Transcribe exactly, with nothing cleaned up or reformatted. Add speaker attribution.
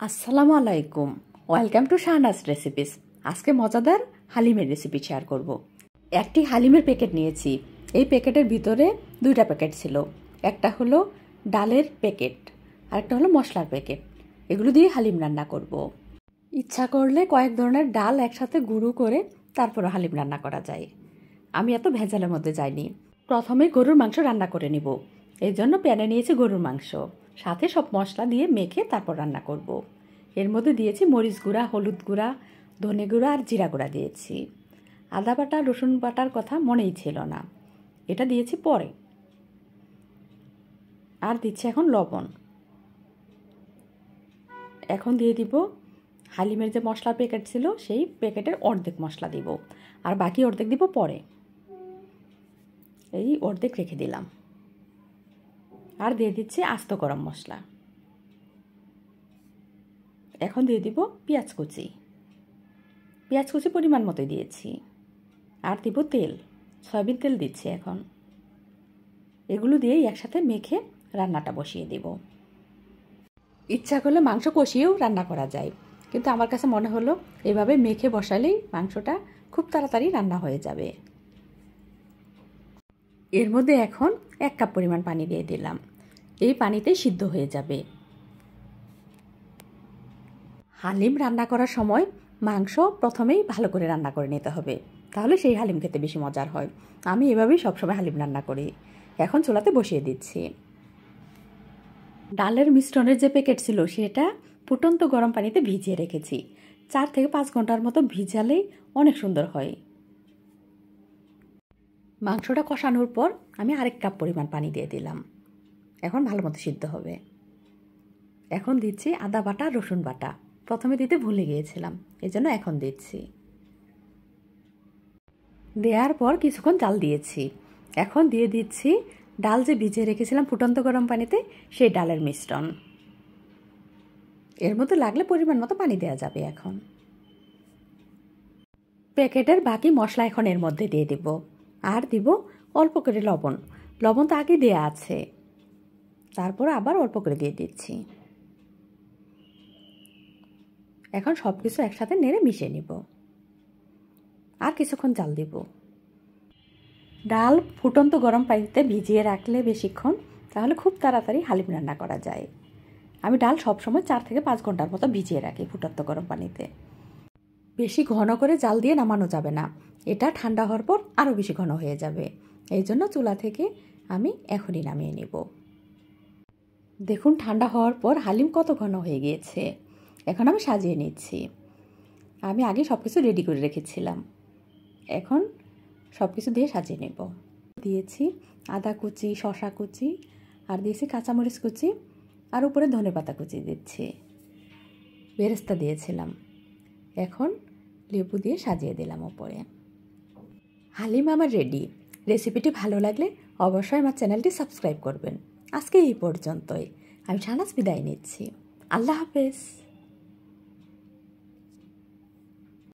Speaker 1: আসসালামু আলাইকুম, welcome to Shahnaz recipes. আজকে মজাদার হালিমের রেসিপি শেয়ার করব। একটি হালিমের প্যাকেট নিয়েছি। এই প্যাকেটের ভিতরে দুইটা প্যাকেট ছিল। একটা হলো ডালের প্যাকেট আর একটা হলো মশলার প্যাকেট। এগুলো দিয়ে হালিম রান্না করব। ইচ্ছা করলে কয়েক ধরনের ডাল একসাথে গুঁড়ো করে তারপরে হালিম রান্না করা যায়। আমি এত ভেজালের মধ্যে যাইনি। প্রথমে গরুর মাংস রান্না করে নিব। এই জন্য প্যানে নিয়েছি গরুর মাংস, সাথে সব মশলা দিয়ে মেখে তারপর রান্না করব। এর মধ্যে দিয়েছি মরিচ গুঁড়া, হলুদ গুঁড়া, ধনে গুঁড়া আর জিরা গুঁড়া দিয়েছি। আদা বাটা, রসুন বাটার কথা মনেই ছিল না, এটা দিয়েছি পরে। আর দিচ্ছি এখন লবণ। এখন দিয়ে দিব হালিমের যে মশলার প্যাকেট ছিল সেই প্যাকেটের অর্ধেক মশলা দিব, আর বাকি অর্ধেক দিব পরে। এই অর্ধেক রেখে দিলাম। আর দিয়ে দিচ্ছি আস্ত গরম মশলা। এখন দিয়ে দিব পেঁয়াজ কুচি। পেঁয়াজ কুচি পরিমাণ মতো দিয়েছি। আর দিব তেল, সয়াবিন তেল দিচ্ছি এখন। এগুলো দিয়েই একসাথে মেখে রান্নাটা বসিয়ে দেব। ইচ্ছা করলে মাংস কষিয়েও রান্না করা যায়, কিন্তু আমার কাছে মনে হলো এভাবে মেখে বসালেই মাংসটা খুব তাড়াতাড়ি রান্না হয়ে যাবে। এর মধ্যে এখন এক কাপ পরিমাণ পানি দিয়ে দিলাম। এই পানিতে সিদ্ধ হয়ে যাবে। হালিম রান্না করার সময় মাংস প্রথমেই ভালো করে রান্না করে নিতে হবে, তাহলে সেই হালিম খেতে বেশি মজার হয়। আমি এভাবেই সবসময় হালিম রান্না করি। এখন চুলাতে বসিয়ে দিচ্ছি। ডালের মিশ্রণের যে প্যাকেট ছিল সেটা ফুটন্ত গরম পানিতে ভিজিয়ে রেখেছি। চার থেকে পাঁচ ঘন্টার মতো ভিজালেই অনেক সুন্দর হয়। মাংসটা কষানোর পর আমি আরেক কাপ পরিমাণ পানি দিয়ে দিলাম। এখন ভালো মতো সিদ্ধ হবে। এখন দিচ্ছি আদা বাটা, রসুন বাটা। প্রথমে দিতে ভুলে গিয়েছিলাম, এই জন্য এখন দিচ্ছি। দেওয়ার পর কিছুক্ষণ জাল দিয়েছি। এখন দিয়ে দিচ্ছি ডাল যে ভিজিয়ে রেখেছিলাম ফুটন্ত গরম পানিতে, সেই ডালের মিশ্রণ। এর মধ্যে লাগলে পরিমাণ মতো পানি দেওয়া যাবে। এখন প্যাকেটের বাকি মশলা এখন এর মধ্যে দিয়ে দিব। আর দিব অল্প করে লবণ। লবণ তো আগে দেওয়া আছে, তারপর আবার অল্প করে দিয়ে দিচ্ছি। এখন সব কিছু একসাথে নেড়ে মিশিয়ে নিব। আর কিছুক্ষণ জাল দিব। ডাল ফুটন্ত গরম পানিতে ভিজিয়ে রাখলে বেশিক্ষণ, তাহলে খুব তাড়াতাড়ি হালিম রান্না করা যায়। আমি ডাল সবসময় চার থেকে পাঁচ ঘন্টার মতো ভিজিয়ে রাখি ফুটন্ত গরম পানিতে। বেশি ঘন করে জাল দিয়ে নামানো যাবে না, এটা ঠান্ডা হওয়ার পর আরও বেশি ঘন হয়ে যাবে। এই জন্য চুলা থেকে আমি এখনই নামিয়ে নেব। দেখুন ঠান্ডা হওয়ার পর হালিম কত ঘন হয়ে গিয়েছে। এখন আমি সাজিয়ে নিচ্ছি। আমি আগে সব কিছু রেডি করে রেখেছিলাম, এখন সব কিছু দিয়ে সাজিয়ে নেব। দিয়েছি আদা কুচি, শসা কুচি, আর দিয়েছি কাঁচামরিচ কুচি, আর উপরে ধনেপাতা কুচি দিচ্ছি। বেরেস্তা দিয়েছিলাম। এখন লেবু দিয়ে সাজিয়ে দিলাম উপরে। হালিম আমার রেডি। রেসিপিটি ভালো লাগলে অবশ্যই আমার চ্যানেলটি সাবস্ক্রাইব করবেন। আজকে এই পর্যন্তই। আমি শাহনাজ বিদায় নিচ্ছি। আল্লাহ হাফেজ।